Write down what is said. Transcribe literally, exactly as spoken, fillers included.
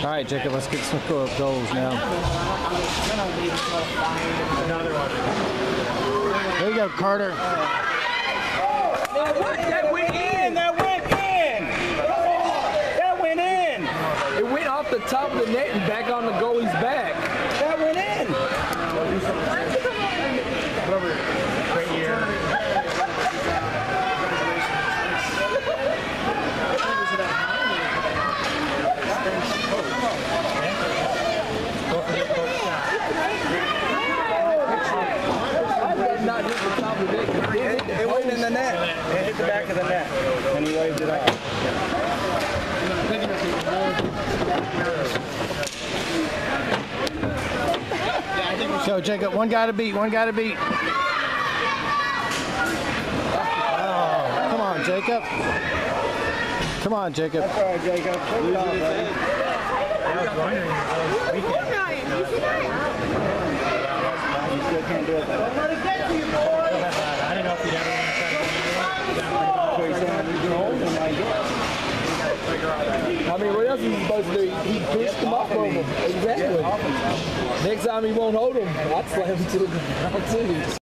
All right, Jacob, let's get some goals now. There you go, Carter. That went in! That went in! That went in! It went off the top of the net and back on the goalie's back. That went in! Right here. Not hit the top of the net. It, it went in the net. It hit the back of the net. And he waved it up. So, Jacob, one guy to beat, one guy to beat. Oh, come on, Jacob. Come on, Jacob. That's all right, Jacob. Good job, buddy. You still can't do it, though. I didn't know if you'd ever want I mean, what else is he supposed to do? He pushed him off of him. Exactly. Next time he won't hold him, I'd slam him to the ground, too.